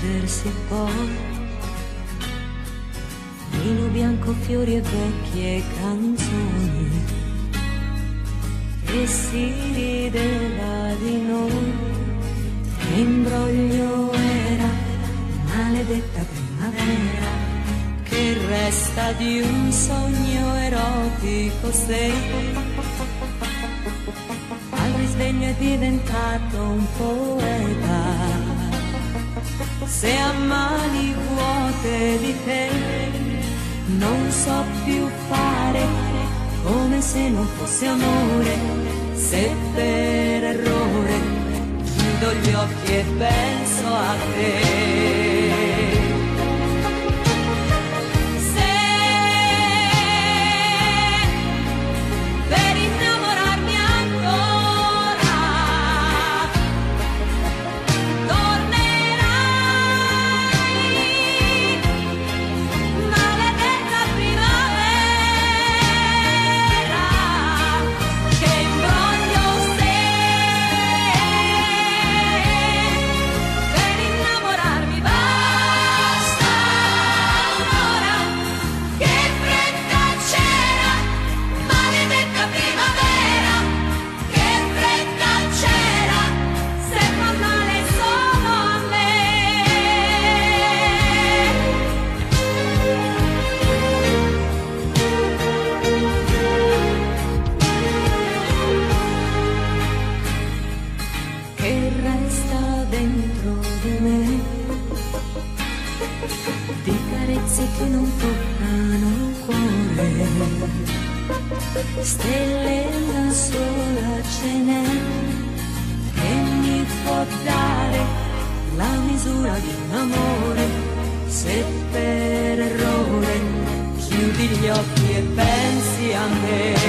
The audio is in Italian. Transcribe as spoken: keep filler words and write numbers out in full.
perdersi poi. Vino bianco, fiori e vecchie canzoni, e si rideva di noi. Che imbroglio era, maledetta primavera, che resta di un sogno erotico sei. Al risveglio è diventato un poeta, se a mani vuote di te non so più fare, come se non fosse amore, se per errore chiudo gli occhi e penso a te. Che non toccano il cuore, stelle una sola ce n'è, che mi può dare la misura di un amore, se per errore chiudi gli occhi e pensi a me.